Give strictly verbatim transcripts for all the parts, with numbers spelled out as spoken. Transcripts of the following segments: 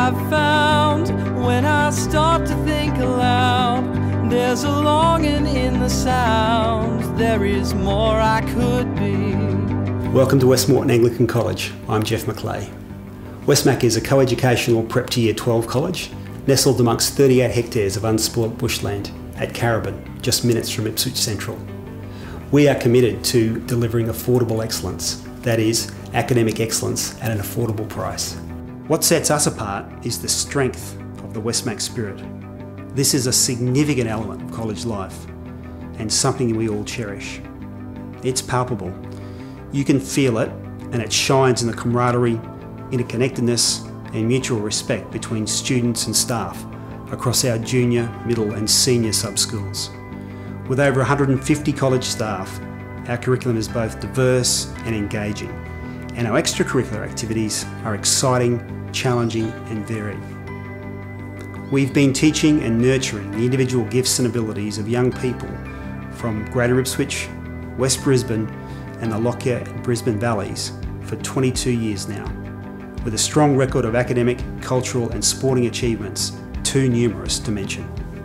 I've found when I start to think aloud. There's a longing in the sound. There is more I could be. Welcome to West Moreton Anglican College. I'm Geoff Edmanson. Westmac is a co-educational prep to year twelve college, nestled amongst thirty-eight hectares of unspoilt bushland at Carrabin, just minutes from Ipswich Central. We are committed to delivering affordable excellence, that is, academic excellence at an affordable price. What sets us apart is the strength of the Westmac spirit. This is a significant element of college life and something we all cherish. It's palpable. You can feel it, and it shines in the camaraderie, interconnectedness and mutual respect between students and staff across our junior, middle and senior sub-schools. With over one hundred fifty college staff, our curriculum is both diverse and engaging, and our extracurricular activities are exciting, challenging and varied. We've been teaching and nurturing the individual gifts and abilities of young people from Greater Ipswich, West Brisbane and the Lockyer and Brisbane Valleys for twenty-two years now, with a strong record of academic, cultural and sporting achievements too numerous to mention.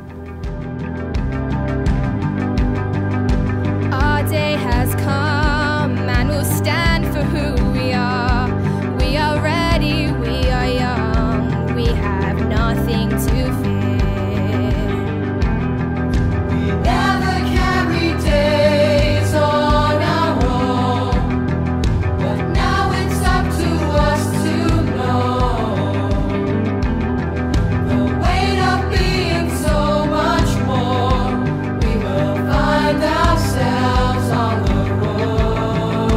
Our day has come and we'll stand for who we are. We are ready, we are young, we have nothing to fear. We never carry days on our own, but now it's up to us to know the weight of being so much more. We will find ourselves on the road.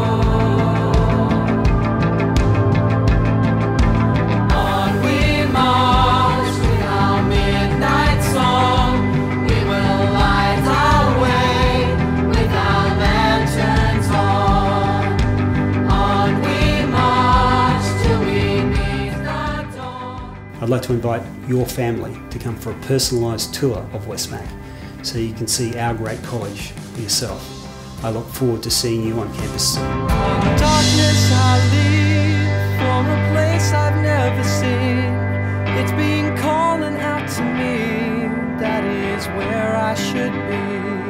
On we march with our midnight song. We will light our way with our lanterns on. On we march till we meet the dawn. I'd like to invite your family to come for a personalised tour of Westmac so you can see our great college for yourself. I look forward to seeing you on campus soon. In darkness I leave for a place I've never seen. It's been calling out to me. That is where I should be.